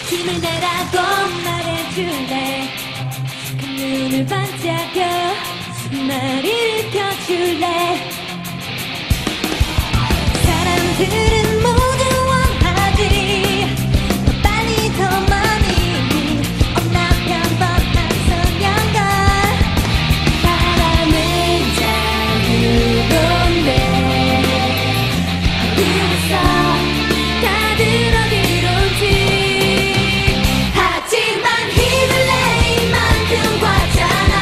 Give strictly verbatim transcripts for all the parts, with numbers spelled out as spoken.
힘을 내라고 말해줄래. 그 눈을 반짝여 머리를 펴줄래. 사람들은 모두 원하지 더 빨리 더 많이 없나 평범한 소년걸. 바람은 자유로운데 어디서 다들 어디론지. 하지만 힘을 내 이만큼 과잖아.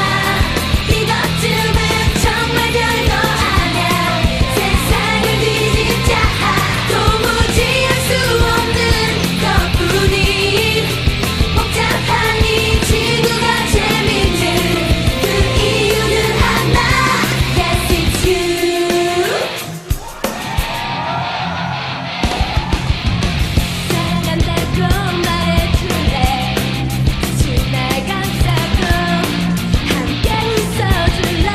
이것쯤은 정말 별거 아냐. 세상을 뒤집자 도무지 알 수 없는 것뿐이. 복잡한 이 지구가 재밌는 그 이유는 하나. Yes, it's you. 사랑한다고 말해줄래. 같이 날 감싸고 함께 웃어줄래.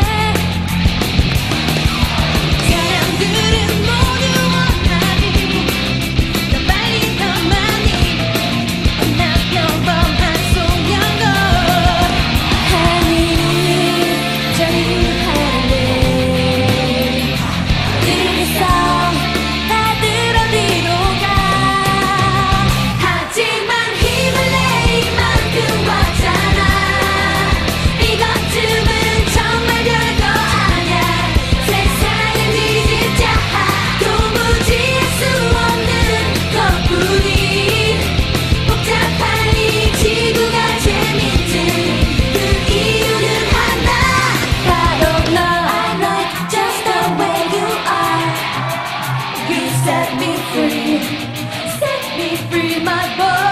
사람들은 모두 원하니 더 빨리 더 많이 없나 평범한 소년걸. 하늘을 자유하네. 어디서 다들 어디로 가. 하지만 힘을 내 이만큼 과잖아. 이것쯤은 정말 별거 아냐. 세상을 뒤집자 도무지 알 수 없는 것뿐이. 복잡한 이 지구가 재밌는 그 이유는 하나. 바로 너. I like just the way you are. You set me free, set me free, my boy.